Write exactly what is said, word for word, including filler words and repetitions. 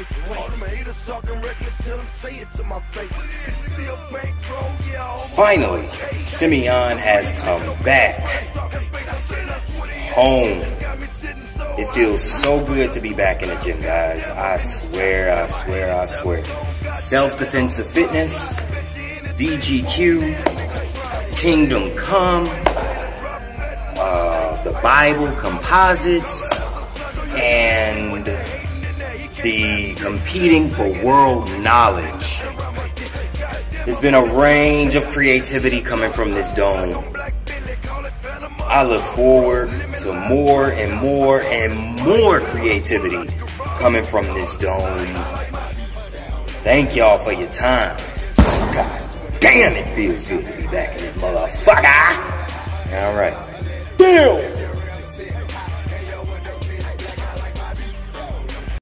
twice. All them haters talking reckless, tell them say it to my face. See a bankroll, yeah. Finally, Simeon has come back home. It feels so good to be back in the gym, guys. I swear, I swear, I swear. Self-Defensive Fitness, V G Q, Kingdom Come, uh, the Bible Composites, and the Competing for World Knowledge. There's been a range of creativity coming from this dome. I look forward to more and more and more creativity coming from this dome. Thank y'all for your time. God damn, it feels good to be back in this motherfucker. All right.